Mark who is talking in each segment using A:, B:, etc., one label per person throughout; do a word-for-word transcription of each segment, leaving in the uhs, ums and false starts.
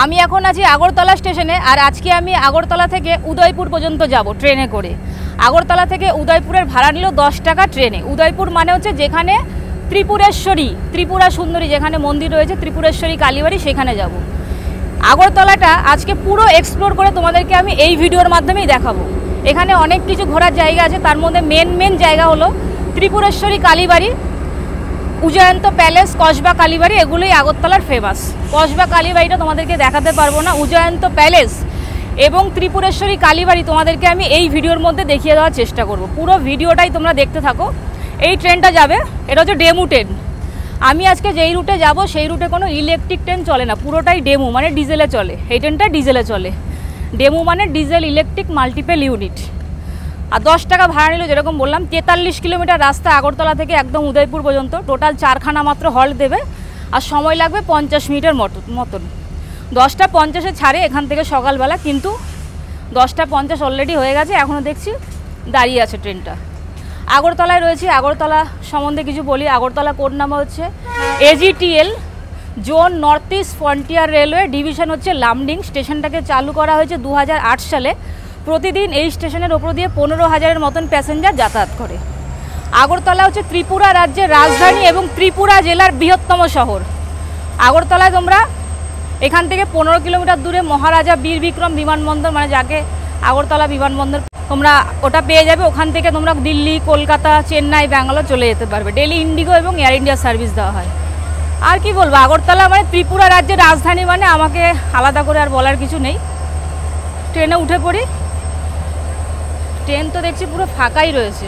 A: আমি এখন আছি আগরতলা স্টেশনে, আর আজকে আমি আগরতলা থেকে উদয়পুর পর্যন্ত যাব ট্রেনে করে। আগরতলা থেকে উদয়পুরের ভাড়া নিল দশ টাকা ট্রেনে। উদয়পুর মানে হচ্ছে যেখানে ত্রিপুরেশ্বরী, ত্রিপুরা সুন্দরী যেখানে মন্দির রয়েছে ত্রিপুরেশ্বরী কালীবাড়ি, সেখানে যাব। আগরতলাটা আজকে পুরো এক্সপ্লোর করে তোমাদেরকে আমি এই ভিডিওর মাধ্যমেই দেখাবো। এখানে অনেক কিছু ঘোরার জায়গা আছে, তার মধ্যে মেন মেন জায়গা হলো ত্রিপুরেশ্বরী কালীবাড়ি, উজয়ন্ত প্যালেস, কসবা কালীবাড়ি, এগুলোই আগরতলার ফেমাস। কসবা কালীবাড়িটা তোমাদেরকে দেখাতে পারবো না, উজয়ন্ত প্যালেস এবং ত্রিপুরেশ্বরী কালীবাড়ি তোমাদেরকে আমি এই ভিডিওর মধ্যে দেখিয়ে দেওয়ার চেষ্টা করব। পুরো ভিডিওটাই তোমরা দেখতে থাকো। এই ট্রেনটা যাবে, এটা হচ্ছে ডেমু ট্রেন। আমি আজকে যেই রুটে যাব সেই রুটে কোনো ইলেকট্রিক ট্রেন চলে না, পুরোটাই ডেমু মানে ডিজেলে চলে। এই ট্রেনটা ডিজেলে চলে। ডেমু মানে ডিজেল ইলেকট্রিক মাল্টিপেল ইউনিট। আর দশ টাকা ভাড়া নিল, যেরকম বললাম তেতাল্লিশ কিলোমিটার রাস্তা আগরতলা থেকে একদম উদয়পুর পর্যন্ত। টোটাল চারখানা মাত্র হল্ট দেবে, আর সময় লাগবে পঞ্চাশ মিনিটের মতন। দশটা পঞ্চাশে ছাড়ে এখান থেকে সকালবেলা, কিন্তু দশটা পঞ্চাশ অলরেডি হয়ে গেছে, এখনও দেখছি দাঁড়িয়ে আছে ট্রেনটা। আগরতলায় রয়েছে, আগরতলা সম্বন্ধে কিছু বলি। আগরতলা কোড নাম্বার হচ্ছে AGTL, zone north east frontier railway, division হচ্ছে লামডিং। স্টেশনটাকে চালু করা হয়েছে দু হাজার আট সালে। প্রতিদিন এই স্টেশনের ওপর দিয়ে পনেরো হাজারের মতন প্যাসেঞ্জার যাতায়াত করে। আগরতলা হচ্ছে ত্রিপুরা রাজ্যের রাজধানী এবং ত্রিপুরা জেলার বৃহত্তম শহর। আগরতলায় তোমরা এখান থেকে পনেরো কিলোমিটার দূরে মহারাজা বীর বিক্রম বিমানবন্দর, মানে যাকে আগরতলা বিমানবন্দর, তোমরা ওটা পেয়ে যাবে। ওখান থেকে তোমরা দিল্লি, কলকাতা, চেন্নাই, ব্যাঙ্গালোর চলে যেতে পারবে। ডেলি ইন্ডিগো এবং এয়ার ইন্ডিয়া সার্ভিস দেওয়া হয়। আর কি বলবো, আগরতলা মানে ত্রিপুরা রাজ্যের রাজধানী, মানে আমাকে আলাদা করে আর বলার কিছু নেই। ট্রেনে উঠে পড়ি। ট্রেন তো দেখছি পুরো ফাঁকাই রয়েছে।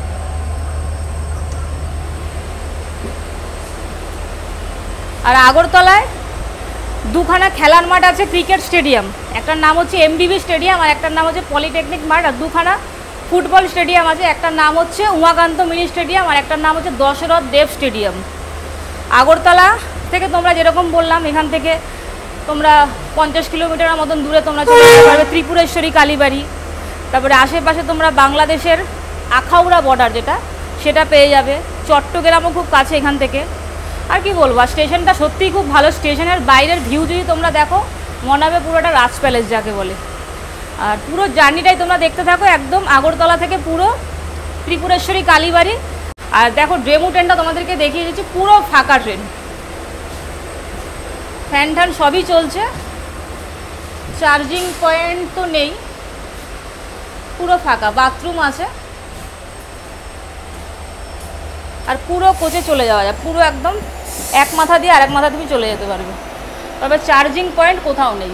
A: আর আগরতলায় দুখানা খেলার মাঠ আছে, ক্রিকেট স্টেডিয়াম। একটার নাম হচ্ছে এমডিবি স্টেডিয়াম আর একটার নাম হচ্ছে পলিটেকনিক মাঠ। আর দুখানা ফুটবল স্টেডিয়াম আছে, একটার নাম হচ্ছে উমাকান্ত মিনি স্টেডিয়াম আর একটার নাম হচ্ছে দশরথ দেব স্টেডিয়াম। আগরতলা থেকে তোমরা যেরকম বললাম, এখান থেকে তোমরা পঞ্চাশ কিলোমিটারের মতন দূরে তোমরা চলে যেতে পারবে ত্রিপুরেশ্বরী কালীবাড়ি। তারপরে আশেপাশে তোমরা বাংলাদেশের আখাউড়া বর্ডার যেটা, সেটা পেয়ে যাবে। চট্টগ্রামও খুব কাছে এখান থেকে। আর কি বলবো, স্টেশনটা সত্যিই খুব ভালো। স্টেশনের বাইরের ভিউ যদি তোমরা দেখো, মনে হবে পুরোটা রাজ প্যালেস যাকে বলে। আর পুরো জার্নিটাই তোমরা দেখতে থাকো, একদম আগরতলা থেকে পুরো ত্রিপুরেশ্বরী কালীবাড়ি। আর দেখো ডেমু ট্রেনটা তোমাদেরকে দেখিয়ে দিচ্ছি, পুরো ফাঁকা ট্রেন, ফ্যান ট্যান সবই চলছে। চার্জিং পয়েন্ট তো নেই, পুরো ফাঁকা। বাথরুম আছে। আর পুরো কোচে চলে যাওয়া যায়, পুরো একদম এক মাথা দিয়ে আরেক মাথা তুমি চলে যেতে পারবে। তবে চার্জিং পয়েন্ট কোথাও নেই।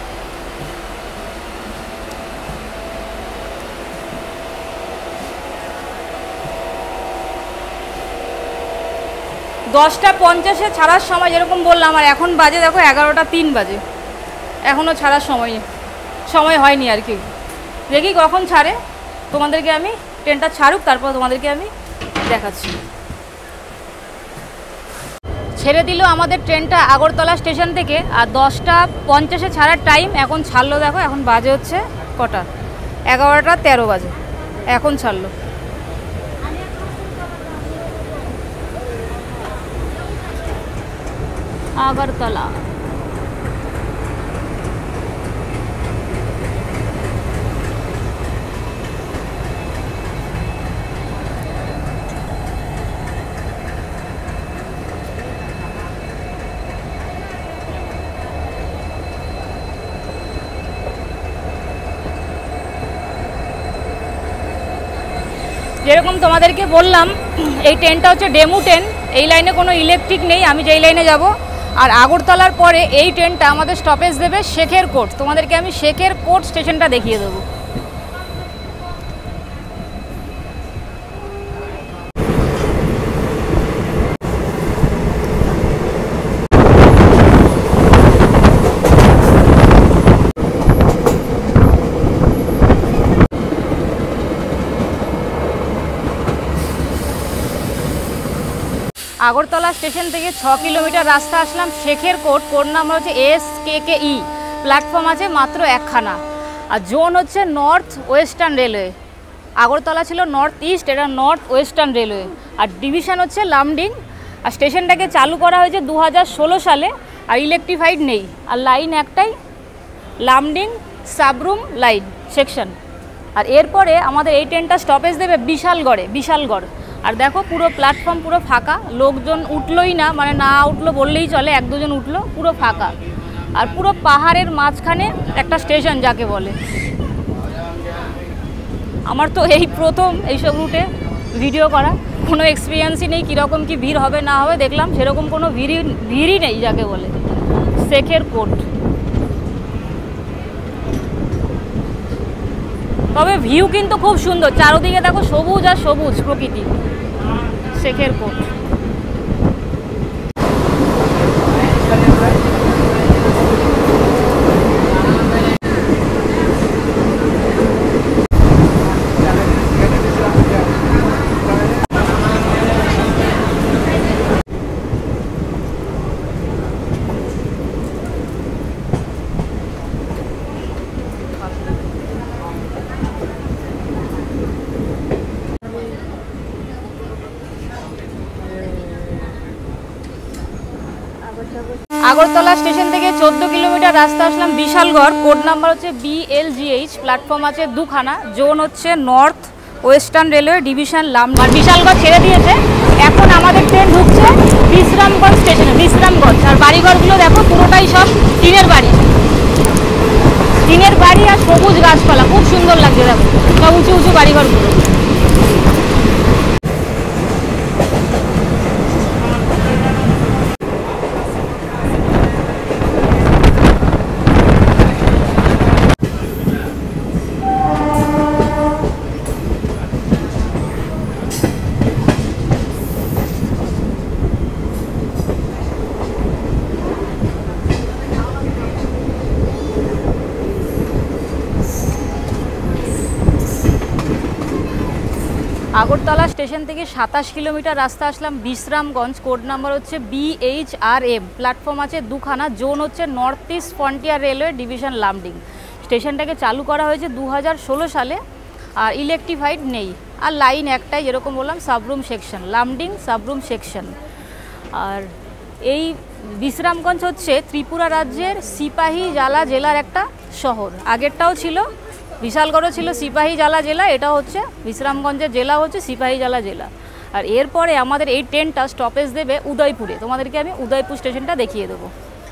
A: দশটা পঞ্চাশে ছাড়ার সময়, যেরকম বললাম, আর এখন বাজে দেখো এগারোটা তিন বাজে, এখনও ছাড়ার সময় সময় হয়নি আর কি। দেখি কখন ছাড়ে, তোমাদেরকে আমি ট্রেনটা ছাড়ুক তারপর তোমাদেরকে আমি দেখাচ্ছি। ছেড়ে দিল আমাদের ট্রেনটা আগরতলা স্টেশন থেকে, আর দশটা পঞ্চাশে ছাড়ার টাইম। এখন ছাড়লো, দেখো এখন বাজে হচ্ছে কটা, এগারোটা তেরো বাজে, এখন ছাড়লো। আগরতলা যেরকম তোমাদেরকে বললাম, এই ট্রেনটা হচ্ছে ডেমু ট্রেন। এই লাইনে কোনো ইলেকট্রিক নেই, আমি যেই লাইনে যাব। আর আগরতলার পরে এই ট্রেনটা আমাদের স্টপেজ দেবে শেখের কোট। তোমাদেরকে আমি শেখের কোট স্টেশনটা দেখিয়ে দেবো। আগরতলা স্টেশন থেকে ছ কিলোমিটার রাস্তা আসলাম শেখের কোট। কোড নাম্বার হচ্ছে S K K E. Platform আছে মাত্র একখানা। আর জোন হচ্ছে নর্থ ওয়েস্টার্ন রেলওয়ে। আগরতলা ছিল নর্থ ইস্ট, এটা নর্থ ওয়েস্টার্ন রেলওয়ে। আর ডিভিশন হচ্ছে লামডিং। আর স্টেশনটাকে চালু করা হয়েছে দু হাজার ষোলো সালে। আর ইলেকট্রিফাইড নেই। আর লাইন একটাই, লামডিং সাবরুম লাইন সেকশন। আর এরপরে আমাদের এই ট্রেনটা স্টপেজ দেবে বিশালগড়ে, বিশালগড়। আর দেখো পুরো প্ল্যাটফর্ম পুরো ফাঁকা, লোকজন উঠলোই না, মানে না উঠলো বললেই চলে, এক দুজন উঠলো, পুরো ফাঁকা। আর পুরো পাহাড়ের মাঝখানে একটা স্টেশন যাকে বলে। আমার তো এই প্রথম এইসব রুটে ভিডিও করা, কোনো এক্সপিরিয়েন্সই নেই কীরকম কি ভিড় হবে না হবে। দেখলাম সেরকম কোনো ভিড়ই ভিড়ই নেই যাকে বলে। শেখের কোট, তবে ভিউ কিন্তু খুব সুন্দর, চারোদিকে দেখো সবুজ আর সবুজ প্রকৃতি। শেখের কোট। আগরতলা স্টেশন থেকে চোদ্দো কিলোমিটার রাস্তা আসলাম বিশালগড়। কোড নাম্বার হচ্ছে B L G H. Platform আছে দুখানা, জোন হচ্ছে north western railway division Lumding. Bishalgarh ছেড়ে দিয়েছে, এখন আমাদের ট্রেন ঢুকছে বিশ্রামগঞ্জ স্টেশনে, বিশ্রামগঞ্জ। আর বাড়িঘরগুলো দেখো পুরোটাই সব টিনের বাড়ি, টিনের বাড়ি আর সবুজ গাছপালা, খুব সুন্দর লাগছে। দেখো সব উঁচু উঁচু বাড়িঘরগুলো। আগরতলা স্টেশন থেকে সাতাশ কিলোমিটার রাস্তা আসলাম বিশ্রামগঞ্জ। কোড নাম্বার হচ্ছে B H R M. Platform আছে দুখানা, জোন হচ্ছে north east frontier railway division Lumding. স্টেশনটাকে চালু করা হয়েছে দু হাজার ষোলো সালে। আর ইলেকট্রিফাইড নেই। আর লাইন একটাই, যেরকম বললাম সাবরুম সেকশন, লামডিং সাবরুম সেকশন। আর এই বিশ্রামগঞ্জ হচ্ছে ত্রিপুরা রাজ্যের সিপাহী জালা জেলার একটা শহর। আগেরটাও ছিল বিশালগড়ও ছিল সিপাহী জালা জেলা, এটা হচ্ছে বিশ্রামগঞ্জের জেলা হচ্ছে সিপাহী জালা জেলা। আর এরপরে আমাদের এই ট্রেনটা স্টপেজ দেবে উদয়পুরে। তোমাদেরকে আমি উদয়পুর স্টেশনটা দেখিয়ে দেবো।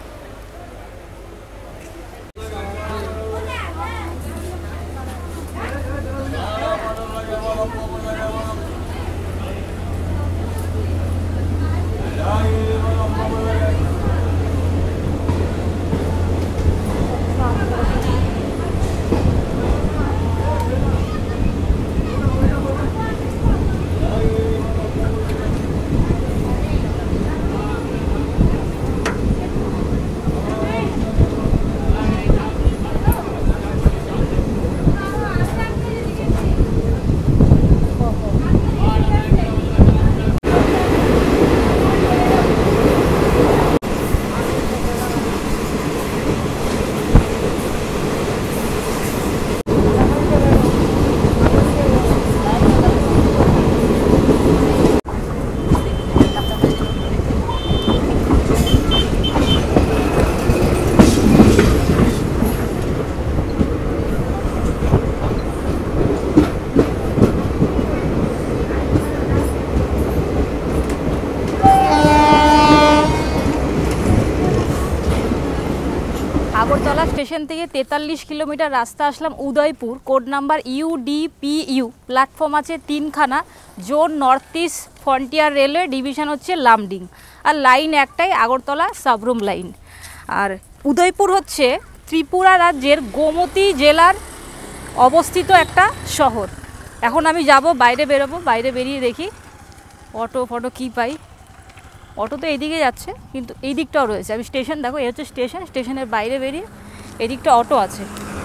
A: আগরতলা স্টেশন থেকে তেতাল্লিশ কিলোমিটার রাস্তা আসলাম Udaipur. Code number U D P U. Platform আছে তিনখানা, zone north east frontier railway division হচ্ছে লামডিং। আর লাইন একটাই, আগরতলা সাবরুম লাইন। আর উদয়পুর হচ্ছে ত্রিপুরা রাজ্যের গোমতী জেলার অবস্থিত একটা শহর। এখন আমি যাব, বাইরে বেরোবো, বাইরে বেরিয়ে দেখি অটো ফটো কী পাই। অটো তো এইদিকে যাচ্ছে, কিন্তু এই দিকটাও রয়েছে। আমি স্টেশন দেখো, এই হচ্ছে স্টেশন, স্টেশনের বাইরে বেরিয়ে এদিকটা অটো আছে।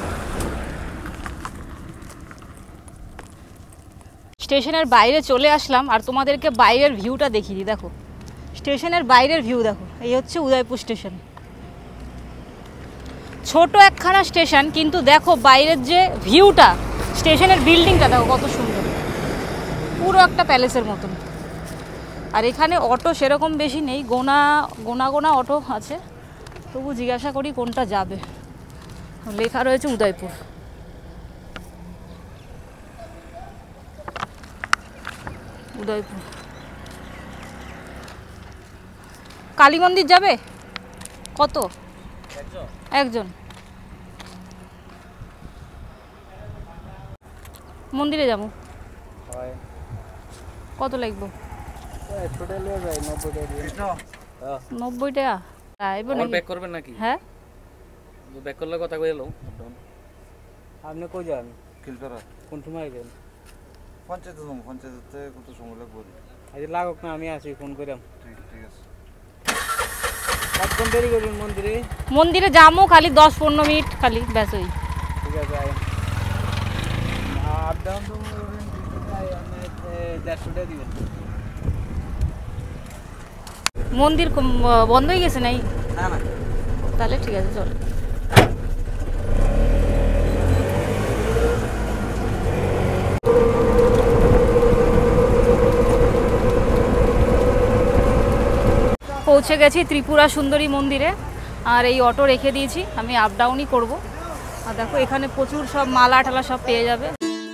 A: স্টেশনের বাইরে চলে আসলাম আর তোমাদেরকে বাইরের ভিউটা দেখিয়ে দিই। দেখো স্টেশনের বাইরের ভিউ দেখো, এই হচ্ছে উদয়পুর স্টেশন। ছোট একখানা স্টেশন, কিন্তু দেখো বাইরের যে ভিউটা, স্টেশনের বিল্ডিংটা দেখো কত সুন্দর, পুরো একটা প্যালেসের মতন। আর এখানে অটো সেরকম বেশি নেই, গোনা গোনা গোনা অটো আছে। তবু জিজ্ঞাসা করি কোনটা যাবে। লেখা রয়েছে উদয়পুর। উদয়পুর কালী মন্দির যাবে? কত? একজন। মন্দিরে যাবো, কত লাগবে? নব্বই টাকা। করবেন নাকি? হ্যাঁ, ব্যাক করলে কথা কই এলো। আপনি কই যান? কিলতরা। কোন সময় যাবেন? পঞ্চায়েত যাবো। পঞ্চায়েতে কত সময় লাগবে? আজ লাগুক না, আমি আসি, ফোন করিম। ঠিক ঠিক আছে। কতক্ষণ দেরি করবেন মন্দিরে? মন্দিরে যাবো খালি দশ পনেরো মিনিট খালি, ব্যাস। ওই ঠিক আছে। আপ ডাউন তো দেড়শো টাকা দিবেন। মন্দির বন্ধ হয়ে গেছে নাই? না না। তাহলে ঠিক আছে, চল। পৌঁছে গেছি ত্রিপুরা সুন্দরী মন্দিরে। আর এই অটো রেখে দিয়েছি, আমি আপ ডাউনই করবো। আর দেখো এখানে প্রচুর সব মালা টালা সব পেয়ে যাবে।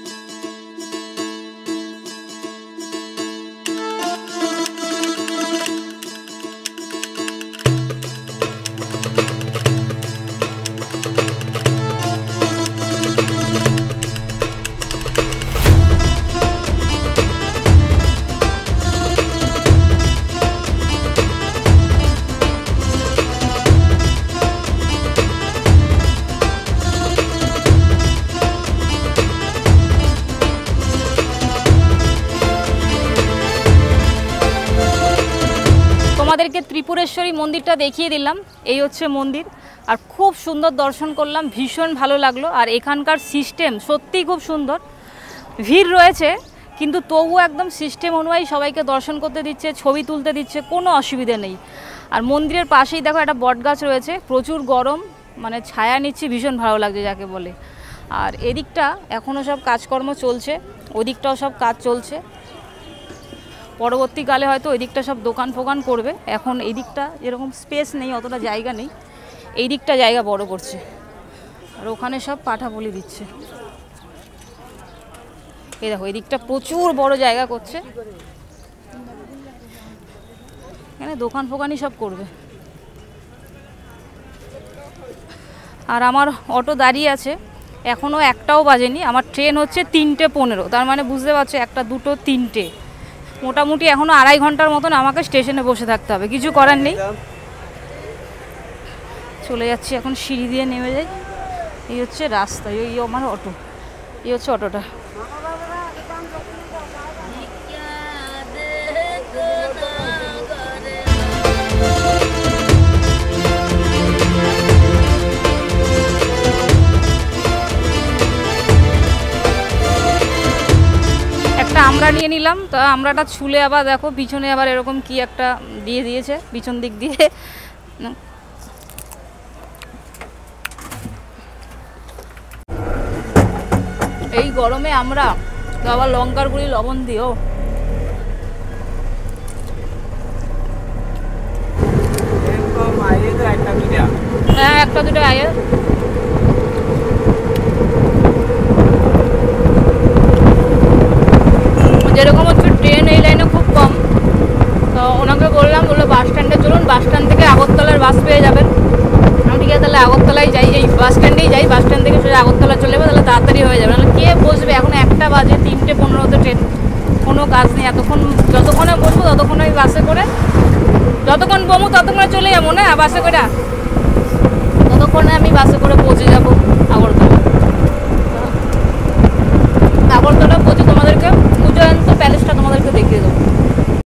A: তোমাদেরকে ত্রিপুরেশ্বরী মন্দিরটা দেখিয়ে দিলাম। এই হচ্ছে মন্দির, আর খুব সুন্দর দর্শন করলাম, ভীষণ ভালো লাগলো। আর এখানকার সিস্টেম সত্যিই খুব সুন্দর। ভিড় রয়েছে কিন্তু তবুও একদম সিস্টেম অনুযায়ী সবাইকে দর্শন করতে দিচ্ছে, ছবি তুলতে দিচ্ছে, কোনো অসুবিধা নেই। আর মন্দিরের পাশেই দেখো একটা বট গাছ রয়েছে, প্রচুর গরম, মানে ছায়া নিচ্ছে, ভীষণ ভালো লাগছে যাকে বলে। আর এদিকটা এখনও সব কাজকর্ম চলছে, ওদিকটাও সব কাজ চলছে। পরবর্তীকালে হয়তো ওই দিকটা সব দোকান ফোকান করবে। এখন এই দিকটা এরকম স্পেস নেই, অতটা জায়গা নেই, এই দিকটা জায়গা বড় করছে। আর ওখানে সব পাঠা বলি দিচ্ছে। এই দেখো এই দিকটা প্রচুর বড় জায়গা করছে, এখানে দোকান ফোকানই সব করবে। আর আমার অটো দাঁড়িয়ে আছে, এখনও একটাও বাজেনি। আমার ট্রেন হচ্ছে তিনটে পনেরো, তার মানে বুঝতে পারছো একটা দুটো তিনটে, মোটামুটি এখনও আড়াই ঘন্টার মতন আমাকে স্টেশনে বসে থাকতে হবে, কিছু করার নেই। চলে যাচ্ছি এখন, সিঁড়ি দিয়ে নেমে যাই। এই হচ্ছে রাস্তা, এই আমার অটো, এই হচ্ছে অটোটা। একটা আমরা নিয়ে নিলাম, তো আমরাটা ছুলে আবার দেখো পিছনে আবার এরকম কি একটা দিয়ে দিয়েছে পিছন দিক দিয়ে। এই গরমে আমরা তো আবার লঙ্কার গুঁড়ি লবণ দিও। হ্যাঁ একটা দুটো আয়ে। যেরকম হচ্ছে ট্রেন এই লাইনে খুব কম, তো ওনাকে বললাম, বললো বাস স্ট্যান্ডে চলুন, বাস স্ট্যান্ড থেকে আগরতলার বাস পেয়ে যাবেন। আমি ঠিক আছে তাহলে আগরতলায় যাই, এই বাস স্ট্যান্ডেই যাই, বাস স্ট্যান্ড থেকে সোজা আগরতলা চলে যাবে, তাহলে তাড়াতাড়ি হয়ে যাবে। নাহলে কে বসবে, এখন একটা বাজে, তিনটে পনেরোতে ট্রেন, কোনো কাজ নেই। এতক্ষণ যতক্ষণে বসবো ততক্ষণে ওই বাসে করে, যতক্ষণ বমু ততক্ষণে চলে যাবো না বাসে করে, ততক্ষণে আমি বাসে করে পৌঁছে যাবো।